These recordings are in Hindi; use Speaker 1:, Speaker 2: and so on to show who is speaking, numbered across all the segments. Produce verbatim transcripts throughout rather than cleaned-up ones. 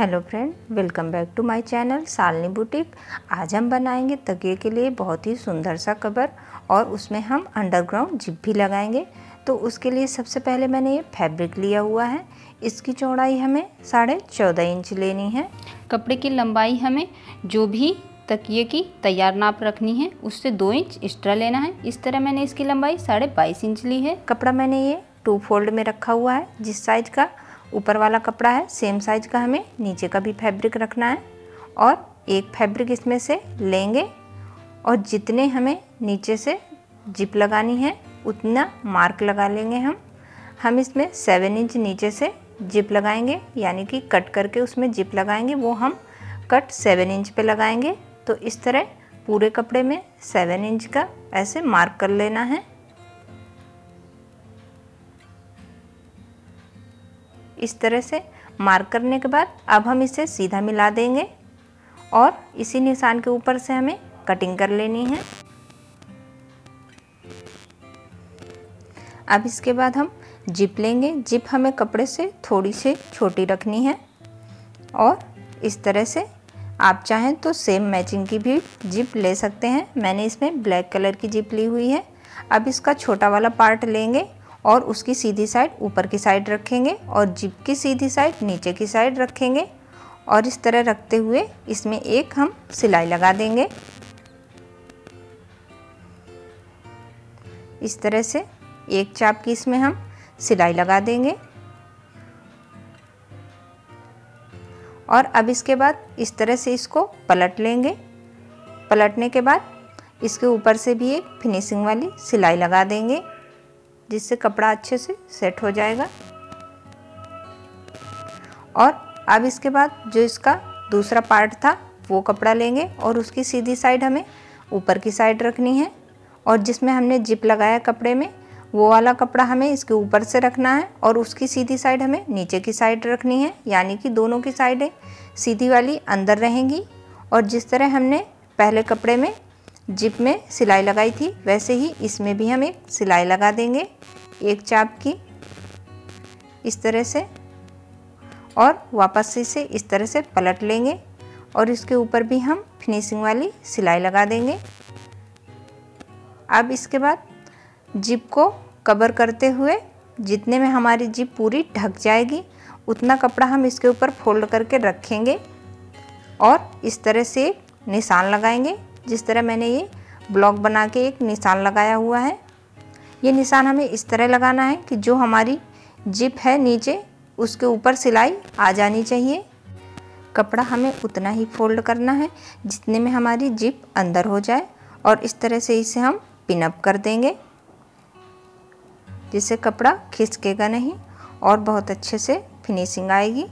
Speaker 1: Hello friend, welcome back to my channel Shalini boutique. आज हम बनाएंगे तकिए के लिए बहुत ही सुंदर सा कवर और उसमें हम अंडरग्राउंड जिप भी लगाएंगे। तो उसके लिए सबसे पहले मैंने ये फैब्रिक लिया हुआ है। इसकी चौड़ाई हमें साढ़े चौदह इंच लेनी है।
Speaker 2: कपड़े की लंबाई हमें जो भी तकिए की तैयार नाप रखनी है उससे दो इंच एक्स्ट्रा लेना है। इस तरह मैंने इसकी लंबाई साढ़े बाईस इंच ली है।
Speaker 1: कपड़ा मैंने ये टू फोल्ड में रखा हुआ है। जिस साइज का ऊपर वाला कपड़ा है सेम साइज का हमें नीचे का भी फैब्रिक रखना है और एक फैब्रिक इसमें से लेंगे और जितने हमें नीचे से जिप लगानी है उतना मार्क लगा लेंगे। हम हम इसमें सेवन इंच नीचे से जिप लगाएंगे, यानी कि कट करके उसमें जिप लगाएंगे, वो हम कट सेवन इंच पे लगाएंगे। तो इस तरह पूरे कपड़े में सेवन इंच का ऐसे मार्क कर लेना है। इस तरह से मार्क करने के बाद अब हम इसे सीधा मिला देंगे और इसी निशान के ऊपर से हमें कटिंग कर लेनी है। अब इसके बाद हम जिप लेंगे। जिप हमें कपड़े से थोड़ी सी छोटी रखनी है और इस तरह से आप चाहें तो सेम मैचिंग की भी जिप ले सकते हैं। मैंने इसमें ब्लैक कलर की जिप ली हुई है। अब इसका छोटा वाला पार्ट लेंगे और उसकी सीधी साइड ऊपर की साइड रखेंगे और जिप की सीधी साइड नीचे की साइड रखेंगे और इस तरह रखते हुए इसमें एक हम सिलाई लगा देंगे। इस तरह से एक चाप की इसमें हम सिलाई लगा देंगे और अब इसके बाद इस तरह से इसको पलट लेंगे। पलटने के बाद इसके ऊपर से भी एक फिनिशिंग वाली सिलाई लगा देंगे जिससे कपड़ा अच्छे से सेट हो जाएगा। और अब इसके बाद जो इसका दूसरा पार्ट था वो कपड़ा लेंगे और उसकी सीधी साइड हमें ऊपर की साइड रखनी है और जिसमें हमने जिप लगाया कपड़े में वो वाला कपड़ा हमें इसके ऊपर से रखना है और उसकी सीधी साइड हमें नीचे की साइड रखनी है, यानी कि दोनों की साइडें सीधी वाली अंदर रहेंगी। और जिस तरह हमने पहले कपड़े में जिप में सिलाई लगाई थी वैसे ही इसमें भी हम एक सिलाई लगा देंगे एक चाप की इस तरह से और वापस से इसे इस तरह से पलट लेंगे और इसके ऊपर भी हम फिनिशिंग वाली सिलाई लगा देंगे। अब इसके बाद जिप को कवर करते हुए जितने में हमारी जिप पूरी ढक जाएगी उतना कपड़ा हम इसके ऊपर फोल्ड करके रखेंगे और इस तरह से एक निशान लगाएंगे। जिस तरह मैंने ये ब्लॉक बना के एक निशान लगाया हुआ है, ये निशान हमें इस तरह लगाना है कि जो हमारी जिप है नीचे उसके ऊपर सिलाई आ जानी चाहिए। कपड़ा हमें उतना ही फोल्ड करना है जितने में हमारी जिप अंदर हो जाए और इस तरह से इसे हम पिन अप कर देंगे जिससे कपड़ा खिसकेगा नहीं और बहुत अच्छे से फिनिशिंग आएगी।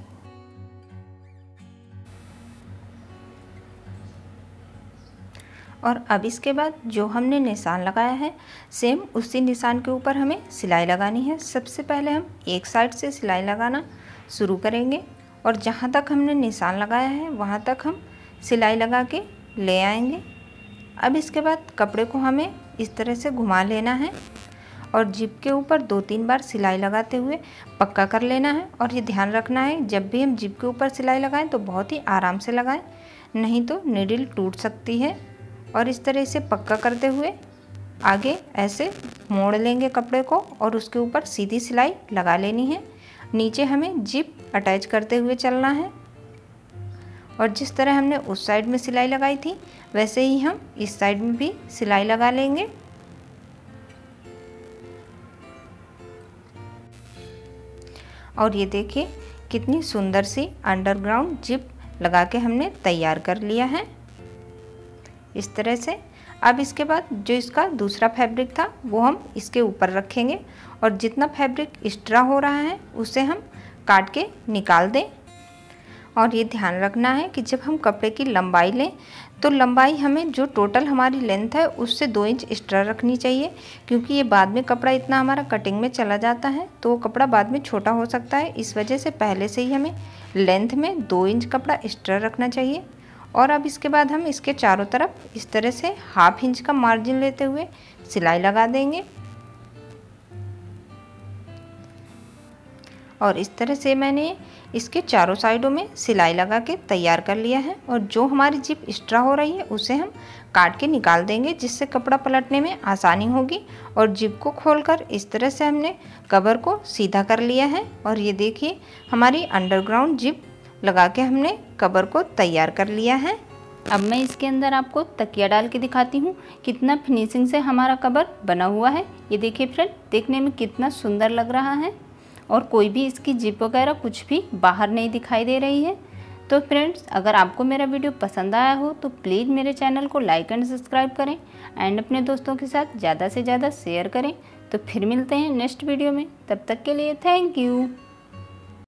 Speaker 1: और अब इसके बाद जो हमने निशान लगाया है सेम उसी निशान के ऊपर हमें सिलाई लगानी है। सबसे पहले हम एक साइड से सिलाई लगाना शुरू करेंगे और जहाँ तक हमने निशान लगाया है वहाँ तक हम सिलाई लगा के ले आएंगे। अब इसके बाद कपड़े को हमें इस तरह से घुमा लेना है और जिप के ऊपर दो तीन बार सिलाई लगाते हुए पक्का कर लेना है। और ये ध्यान रखना है जब भी हम जिप के ऊपर सिलाई लगाएं तो बहुत ही आराम से लगाएं, नहीं तो नीडल टूट सकती है। और इस तरह से पक्का करते हुए आगे ऐसे मोड़ लेंगे कपड़े को और उसके ऊपर सीधी सिलाई लगा लेनी है। नीचे हमें जिप अटैच करते हुए चलना है और जिस तरह हमने उस साइड में सिलाई लगाई थी वैसे ही हम इस साइड में भी सिलाई लगा लेंगे। और ये देखिए कितनी सुंदर सी अंडरग्राउंड जिप लगा के हमने तैयार कर लिया है इस तरह से। अब इसके बाद जो इसका दूसरा फैब्रिक था वो हम इसके ऊपर रखेंगे और जितना फैब्रिक एक्स्ट्रा हो रहा है उसे हम काट के निकाल दें। और ये ध्यान रखना है कि जब हम कपड़े की लंबाई लें तो लंबाई हमें जो टोटल हमारी लेंथ है उससे दो इंच एक्स्ट्रा रखनी चाहिए, क्योंकि ये बाद में कपड़ा इतना हमारा कटिंग में चला जाता है तो वो कपड़ा बाद में छोटा हो सकता है। इस वजह से पहले से ही हमें लेंथ में दो इंच कपड़ा एक्स्ट्रा रखना चाहिए। और अब इसके बाद हम इसके चारों तरफ इस तरह से हाफ इंच का मार्जिन लेते हुए सिलाई लगा देंगे और इस तरह से मैंने इसके चारों साइडों में सिलाई लगा के तैयार कर लिया है। और जो हमारी जिप एक्स्ट्रा हो रही है उसे हम काट के निकाल देंगे, जिससे कपड़ा पलटने में आसानी होगी। और जिप को खोलकर इस तरह से हमने कवर को सीधा कर लिया है। और ये देखिए हमारी अंडरग्राउंड जिप लगा के हमने कवर को तैयार कर लिया है।
Speaker 2: अब मैं इसके अंदर आपको तकिया डाल के दिखाती हूँ कितना फिनिशिंग से हमारा कवर बना हुआ है। ये देखिए फ्रेंड, देखने में कितना सुंदर लग रहा है और कोई भी इसकी जिप वगैरह कुछ भी बाहर नहीं दिखाई दे रही है। तो फ्रेंड्स, अगर आपको मेरा वीडियो पसंद आया हो तो प्लीज़ मेरे चैनल को लाइक एंड सब्सक्राइब करें एंड अपने दोस्तों के साथ ज़्यादा से ज़्यादा शेयर करें। तो फिर मिलते हैं नेक्स्ट वीडियो में, तब तक के लिए थैंक यू।